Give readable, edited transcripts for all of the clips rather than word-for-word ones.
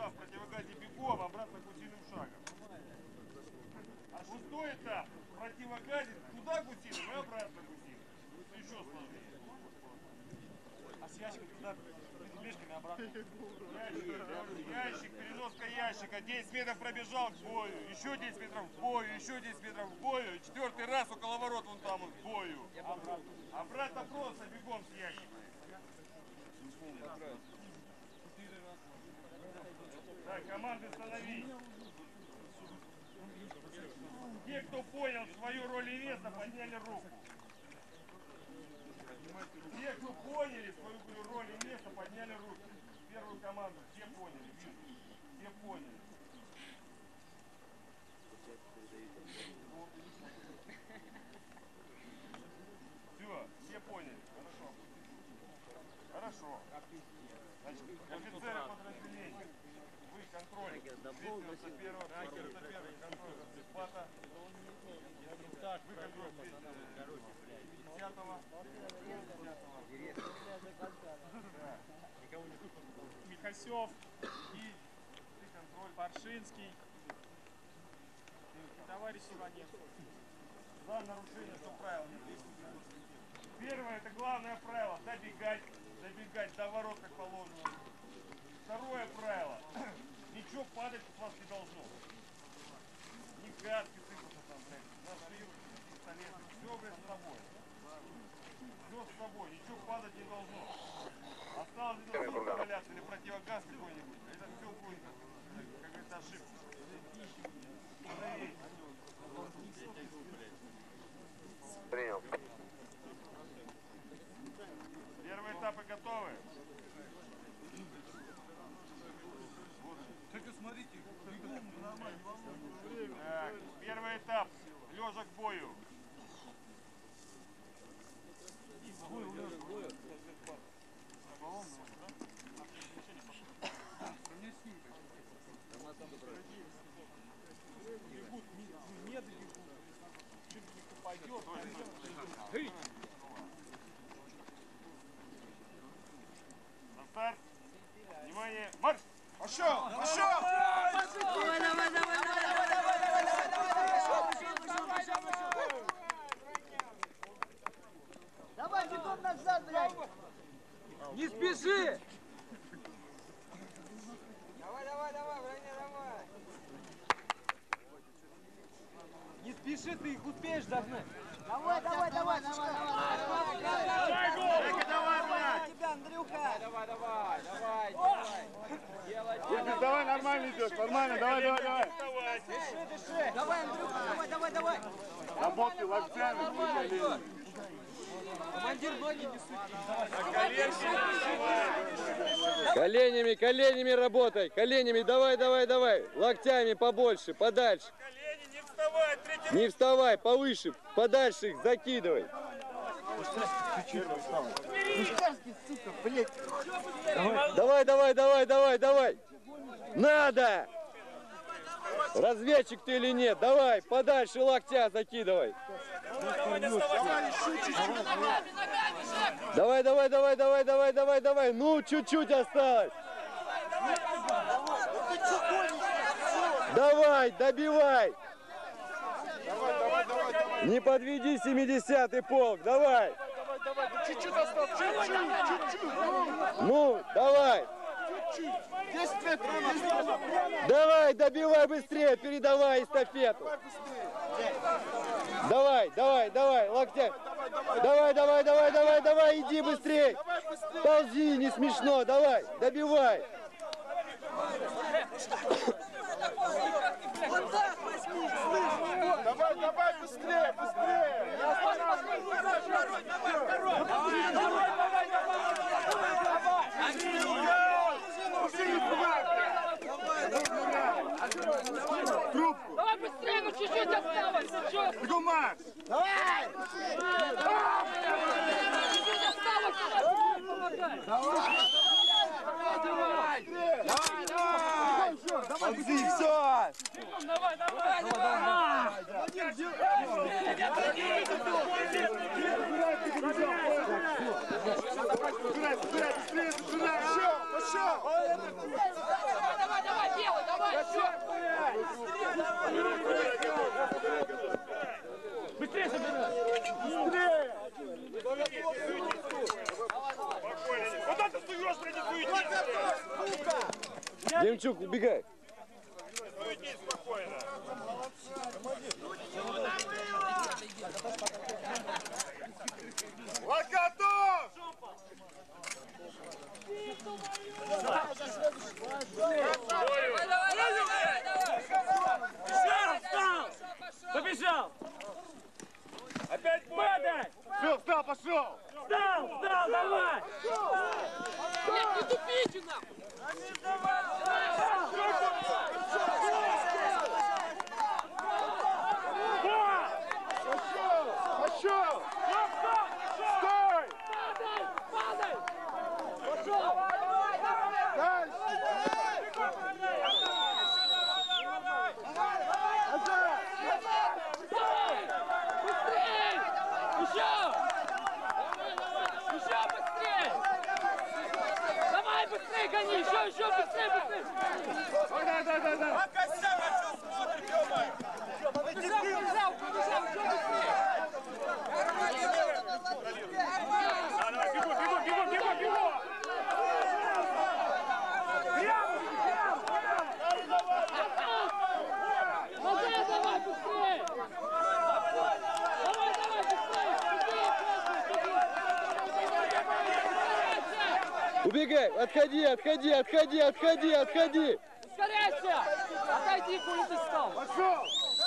в противогазе бегом, обратно гусиным шагом. А шестой этап в противогазе туда гусиным и обратно гусиным. Это еще сложнее. А с ящиком туда перебежками обратно. Ящик, переноска ящика. 10 метров пробежал к бою. Еще 10 метров к бою. Еще 10 метров к бою. И четвертый раз около ворот вон там вот к бою. Обратно просто бегом с ящиком. Так, команды становись. Те, кто понял свою роль и место, подняли руку. Те, кто поняли свою роль и место, подняли руки. Первую команду. Все поняли. Все поняли. Все поняли. Хорошо. Хорошо. Значит, офицеры подразделения. Вы контроль. Ответственность первого, контроль захвата. Вы контроль 10-го. Михасев и Паршинский. Товарищ Иваненко. За нарушение что правил. Первое, это главное правило. Добегать до ворот, как положено. Второе правило. Ничего падать у вас не должно. Ни катки сыпаться там, блядь. Ножи, пистолеты. Все, блядь, с собой. Все с собой. Ничего падать не должно. Осталось где-то валяться или противогаз какой-нибудь. Это все будет, как говорится, ошибка. Принял. Первые этапы готовы? Только смотрите, нормально, так, первый этап. Лежа к бою. Бегут, не добегут. Чуть пойдет. На старт. Внимание, марш! Пошел! Пошел! Давай, давай, давай, давай, давай, бегом назад, блядь! Не спеши! Давай, давай, давай, броня, давай! Не спеши, ты их успеешь догнать. Давай, давай, давай, давай, давай! Давай, блядь! Тебя, Андрюха! Давай, давай, давай, давай. Делай, делай. Давай, нормально идешь, нормально, давай, давай, давай. Дыши, дыши. Давай, Андрюха, давай, давай, давай! Работай локтями. Командир, ноги не суки. Коленями, коленями работай, коленями, давай, давай, давай, локтями побольше, подальше. Колени, не вставай, третий. Не вставай, повыше, подальше их закидывай. Мишкарский, сука, блядь! Давай, давай, давай, давай, давай. Надо! Разведчик ты или нет? Давай, подальше локтя закидывай. Давай, давай, давай, давай, давай, давай, давай. Ну, чуть-чуть осталось. Давай, добивай. Не подведи 70-й полк, давай. Чуть-чуть осталось, чуть-чуть. Ну, давай. 10 метров, 10 метров. Давай, добивай быстрее, передавай эстафету. Давай, давай, давай, локтя. Давай, давай, давай, давай, давай, иди быстрее. Ползи, не смешно, давай, добивай. Вот так возьми, слышь! Давай, давай, быстрее, быстрее. Не останавливайся. Трубку. Давай быстрее, ну чуть-чуть осталось. Чё? Гумар. Давай! Чуть-чуть осталось. Помогай. Давай! Ползи, все. Давай, давай, давай. Пошел. Давай, давай, давай. Романчук, убегай. Ну иди спокойно. Локотов! Побежал! Опять бой! Все, встал, пошел! Встал, давай! Нет, не тупите нахуй! Пошел! Стой! Падай! Пошел! Быстрей! Еще быстрей! Давай быстрей гони! Еще быстрей! А Костяк, а что смотрит, ё-моё? Побежал, еще быстрее! Давай, бегу! Назад давай быстрее! Давай быстрее! Убегай, отходи. Ускоряйся! Отойди, куда ты стал! Пошел!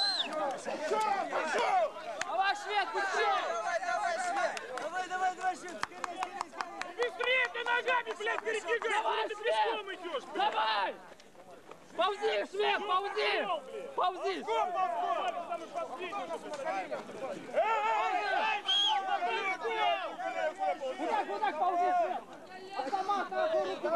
Давай, Швед, быстрее! Давай, Швед! Быстрее ты ногами, блядь, перебегай! Давай, Ты пешком Швед! идешь, блядь! Давай! Ползи, Швед, ползи! Вот так ползи, Швед! Автомат, нахуй, руки!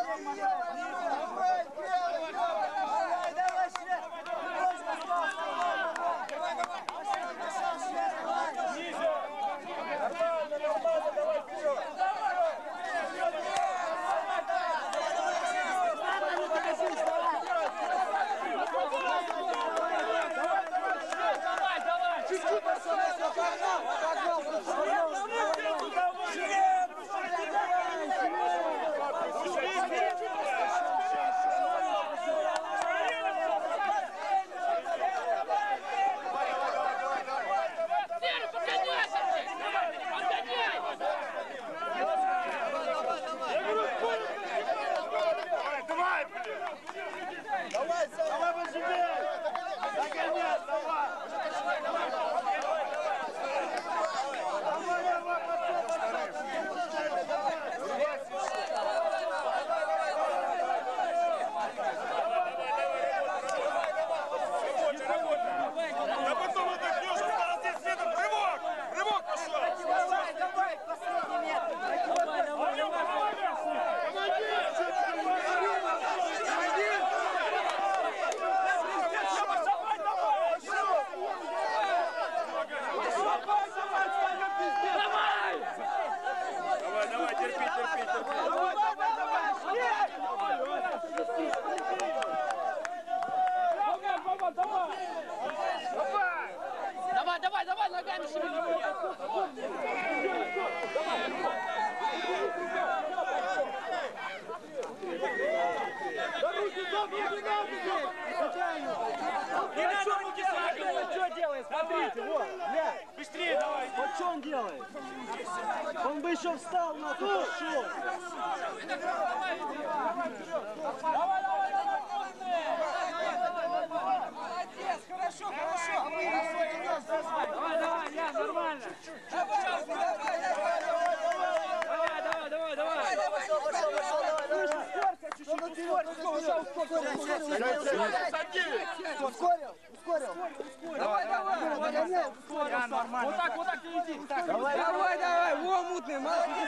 Давай, ногами шевели! Что делает? Смотрите, вот, бля. Быстрее давай! Вот что он делает? Он бы еще встал, нахуй, пошел. Молодец, хорошо. Давай, я, нормально! Ускорил. Давай. Я нормально. Вот так и иди! Давай, во, мутный, молодец.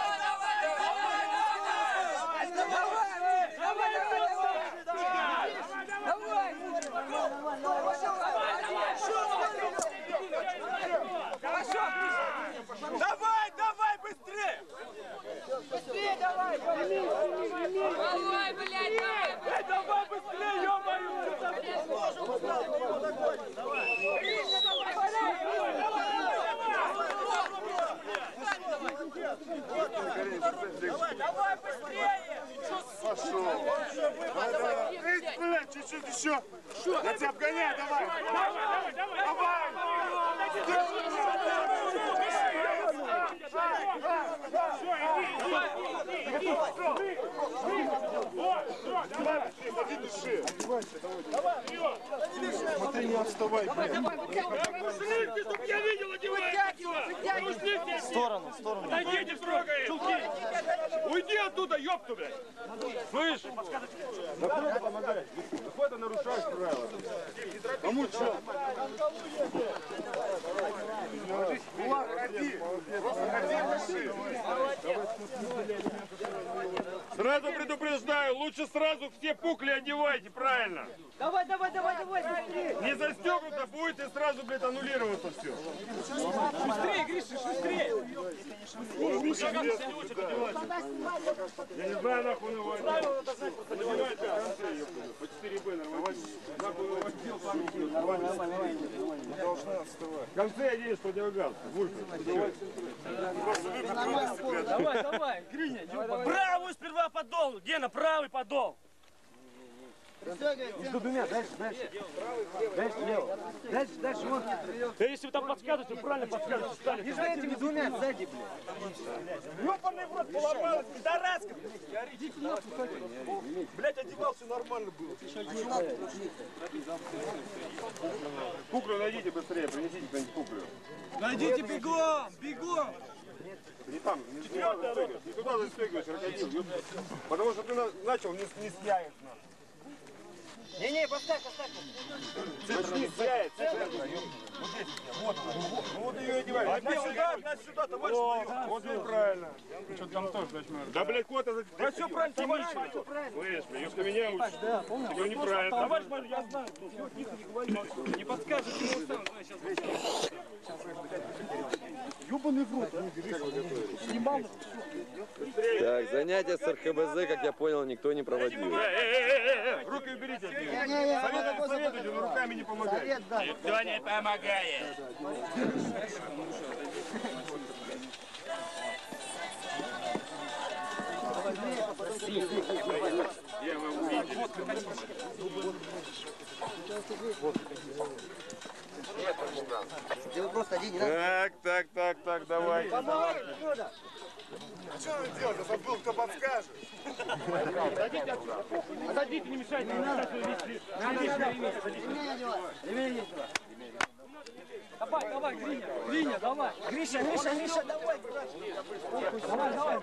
Давай, быстрее! Давай, блядь, давай! Давай быстрее, ё-моё! Давай быстрее! Пошел! чуть еще. Я тебя обгоняю, давай. Смотри, не отставай. Я видел, одевай. В сторону, в сторону. Найдите строго. Уйди оттуда, ёпту, блядь. Слышь? Находа помогай. Находа нарушаешь правила. Кому что? Сразу предупреждаю, лучше сразу все пукли одевайте, правильно? Давай, давай, давай, давай, быстрее. Не застегнуто будете сразу, блядь, аннулироваться все. Быстрее, Гриша, быстрее. Я не знаю, нахуй его одевайте. По 4Б нормально. Нахуй его одел, должна отставать. В конце оденешь противогаз. Давай, давай, Гриня. Правую сперва подол. Гена, правый подол. Между двумя, дальше, дальше. Дальше, лево. Дальше, дальше, вон. Да если вы там подсказываете, вы правильно подсказываете. Стали. Между этими двумя сзади, блядь. Ёбаный в рот, поломалась, пидораска. Блять, одевался, нормально было. Куклю найдите быстрее, принесите кто-нибудь куклю. Найдите бегом, бегом. Не там, не туда застегиваешь, крокодил. Потому что ты начал, не стяет нас. Не-не, поставь, поставь. Центр не стяет, вот она. Ну вот ее одевай. Одна сюда, товарищ. Вот здесь правильно. Что там тоже начнешь? Да, блядь, кота за... Да все правильно, товарищ. Слышь, если меня учишь, ты неправильно. Товарищ мой, я знаю. Не подскажете, не сам сейчас. Ёбаный в рот. Снимал. Так, занятия с РХБЗ, как я понял, никто не проводил. Руки уберите от нее. Совет не советуйте, но руками не помогайте. Никто не помогает. Я вам увидел. Так, давай. А что надо делать? Я забыл, кто подскажет. Отойдите, не мешайте, Давай, давай, Гриня, Гриня, давай. Гриша, Гриша, Гриша, давай. Давай, давай.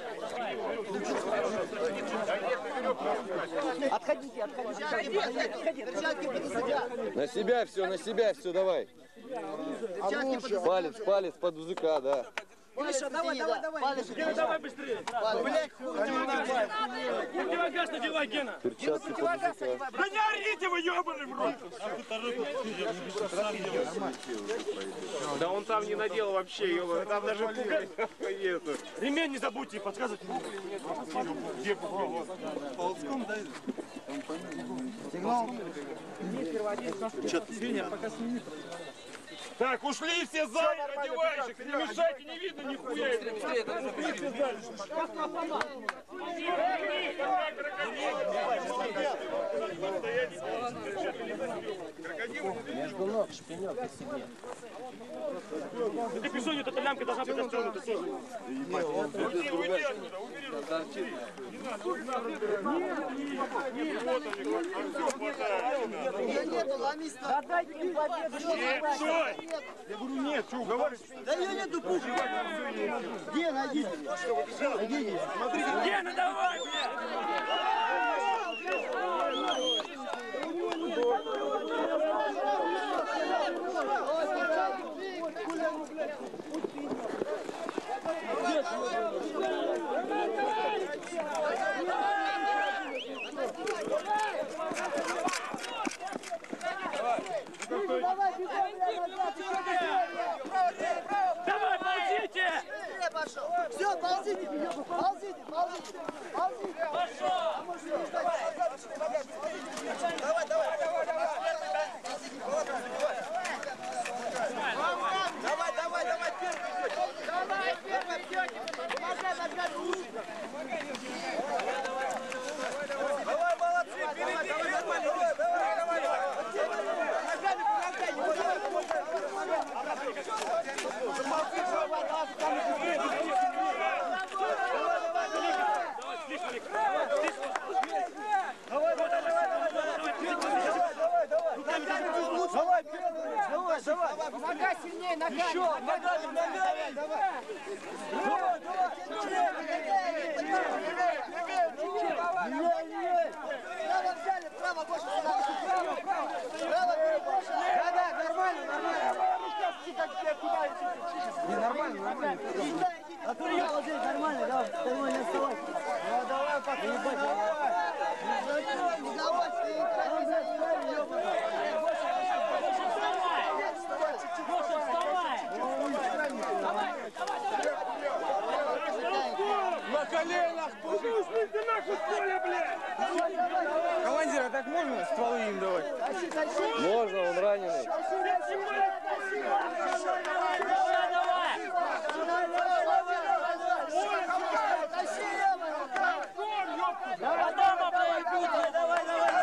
Отходите, отходите. Перчатки подосадят. На себя все, давай. Палец, палец под языка, да. Гриша, давай, давай, давай. Гена, давай быстрее. Блядь, Противогаз надевай, Гена. Перчатки под языка. Да не орите вы, ебаный в рот. Да он там не надел вообще, ё-моё, там даже пугать нету. Ремень не забудьте, подсказывайте. Где пугать? ползком, дай. Сигнал. Так, ушли все за одевающих, не мешайте, не видно нихуя. Между ног шпинек и себе. Ты писонью, эта лямка должна быть отстегнута. Уйди отсюда, убери руки. Да нету, ломись там. Да дайте мне победу. Я говорю, нет, что, говоришь? Да я нету пушки. Где, найдите. Найдите. Гена, давай, блядь! Давай, ползите! Все, ползите, ползите, ползите, ползите. Пошел! Давай, давай, давай, давай, первый бьете. Помогай, ногами лучше. Давай, молодцы, впереди, давай. Еще, ногами, ногами. Право взяли, право, больше сюда. Право, да, нормально, нормально. Не, нормально, нормально. А ты вот здесь нормально, да, нормально не оставайся. Ну давай, пока. Не давай, На коленах, Ты нахуй с поля, блядь! командир, а так можно стволы им давать? Можно, он раненый. Адама, блядь, давай,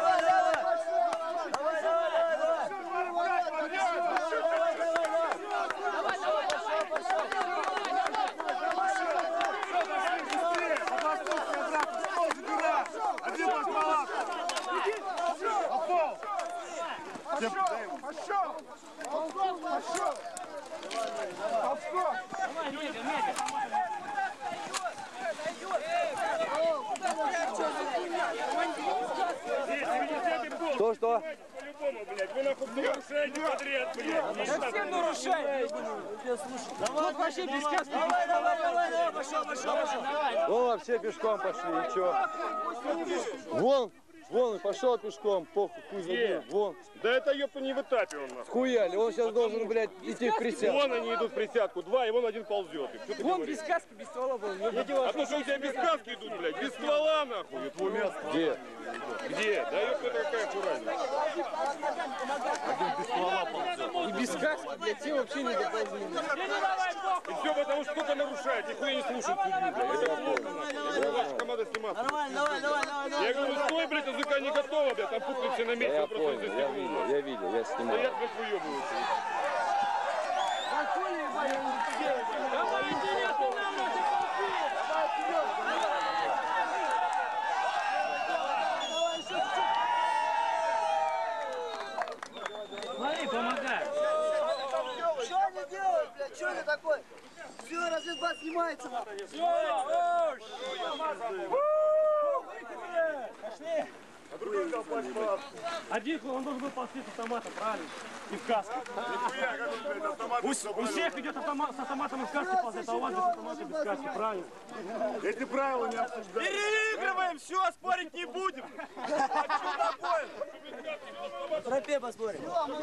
Что? По-любому, блядь, вы нахуй нарушаете подряд, блядь. Совсем нарушай. Давай, вообще без каски. Давай, пошел. Ну вообще пешком пошли, и чё? Вон, пошел пешком, похуй, хуй забил, вон. Да это ёпта не в этапе он нахуй. Схуяли, он сейчас должен, блядь, идти в присядку. Вон они идут в присядку, два, и вон один ползет. И что ты Вон говоришь? без каски, без ствола был. А то, что у тебя без каски идут, блядь, без ствола, нахуй, двумя. Где? Где? Да ёпта, какая фуразина. И без каски, блядь, те вообще не доползли. И все потому, что кто-то нарушает, нихуя не слушает судью, блядь. Это плохо, нахуй. Это ваша команда сниматься. Нормально, давай. Я говорю, стой, блядь, языка не готова, блядь, там пукнут все на Да месте, я просто понял, из-за я стекла. видел, я снимал. Стоят, блядь, выебываются. Давай, иди, не останавливайся, Смотри, помогай. Что они делают, блядь? Что это такое? Все, разведбат снимается. Один, он должен был пойти с автомата, правильно? И в каске. У всех идет автомат, с автоматом и в каске ползет, а у вас без автомата и без каски, правильно? Эти правила не обсуждают. Переигрываем, все, спорить не будем. Тропе поспорим.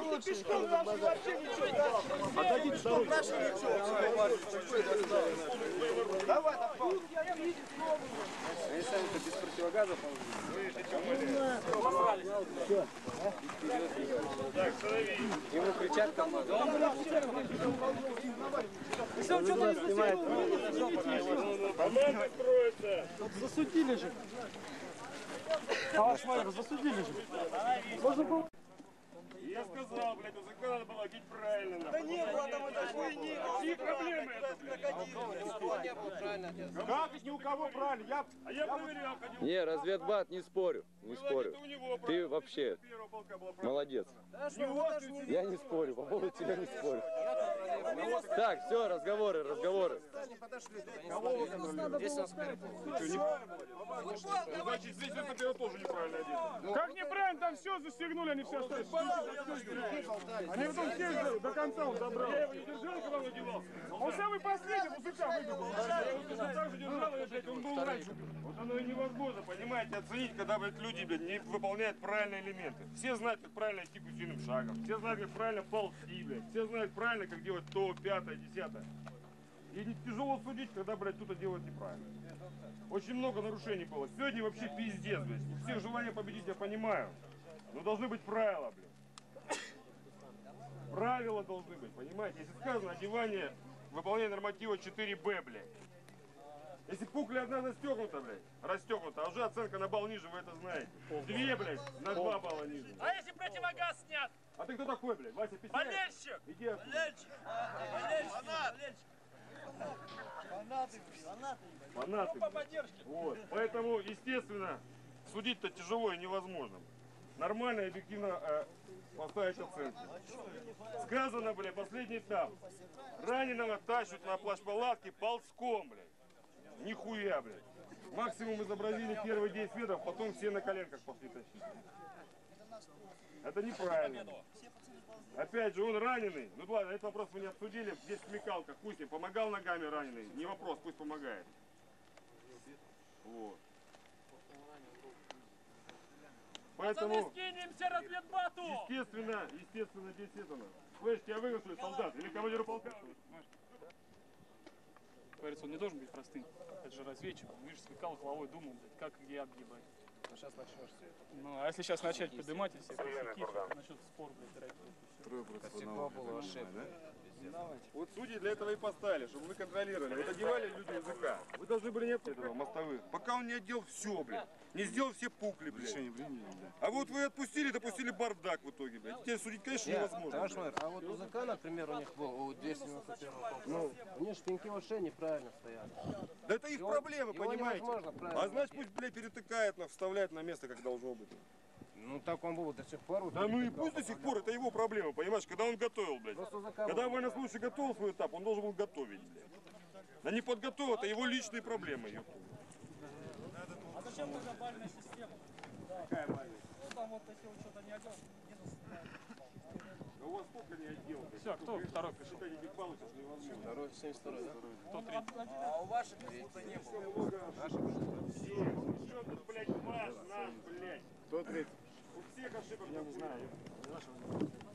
Ему кричат команду. Команда строится. Засудили же. Товарищ майор, засудили же. Можно было... Я сказал, блядь, языка надо было одеть правильно. Да Не было там этой хуйни. Какие проблемы это, блядь? Как это ни у кого правильно? Я проверял, ходил. Не, разведбат, не спорю, не спорю. Это у него Ты правильно. вообще Первого полка было правильно. молодец. Не у вас, не Я не спорю, по поводу тебя не спорю. Так, все, разговоры. Значит, здесь это первого тоже неправильно одет. Как неправильно, там все застегнули, они все остались. Они потом все до конца он забрал. Я его не держал, когда он одевался. Он самый последний музыка выбил. Я его точно так же держал, и, блядь, он был раньше. Вот оно и невозможно, понимаете, оценить, когда, блядь, люди, блядь, не выполняют правильные элементы. Все знают, как правильно идти гусиным шагом. Все знают, как правильно ползти, блядь. Все знают правильно, как делать то, пятое, десятое. И не тяжело судить, когда, блядь, кто-то делает неправильно. Очень много нарушений было. Сегодня вообще пиздец, блядь. У всех желание победить, я понимаю. Но должны быть правила, блядь. Правила должны быть, понимаете? Если сказано одевание, выполнение норматива 4Б, блядь. Если пукля одна застегнута, блядь, расстегнута, а уже оценка на балл ниже, вы это знаете. Две, блядь, на 2 балла ниже. А если противогаз снят? А ты кто такой, блядь? Вася Писарев? Болельщик! Иди отсюда. Фанаты. Вот. Поэтому, естественно, судить-то тяжело и невозможно. нормально и объективно поставить оценки. Сказано, блядь, последний этап. Раненого тащат на плащ-палатке ползком, блядь. Нихуя, блядь. Максимум изобразили первые 10 метров, потом все на коленках пошли тащить. Это неправильно. Опять же, он раненый. Ну ладно, этот вопрос мы не обсудили. Здесь смекалка, пусть им помогал ногами раненый. Не вопрос, пусть помогает. Вот. Поэтому, естественно, здесь это надо. Слышь, тебя выгнали, солдат, или командиру полка. Говорится, он не должен быть простым. Это же разведчик. Он, видишь, смекал головой, думал, как где отгибать. Сейчас начнешь все это. Ну, а если сейчас начать поднимать и все косяки, начнет спор, блядь, Всего было ошибка. Вот судьи для этого и поставили, чтобы вы контролировали. Вот одевали люди языка. Вы должны были не этого мостовых. Пока он не одел все, блядь. Не сделал все пукли, блядь. А вот вы отпустили, допустили бардак в итоге, блядь. Теперь судить, конечно, невозможно. Товарищ майор, а вот у ЗК, например, у них был, у 291 полка, у них шпинки вообще неправильно стоят. Да это их проблемы, его понимаете? невозможно правильно А значит, найти. пусть, блядь, перетыкает, вставляет на место, как должно быть. Ну так он был до сих пор. Да ну и пусть до сих пор, это его проблема, понимаешь, когда он готовил, блядь. Когда военнослужащий готовил свой этап, он должен был готовить, блядь. Да не подготовил, это его личные проблемы, ёпта. А зачем нужна бальная система? Какая бальная? Ну там вот если он что-то не одел, Да у вас сколько не отдел? Все, кто второй пришел? Считайте, не получишь, невозможно. Второй, 72, да? Кто третий? А у ваших третий не было. Наши были. Что тут, блядь, ваш, наш, блядь? Кто третий? У всех ошибок, я не знаю.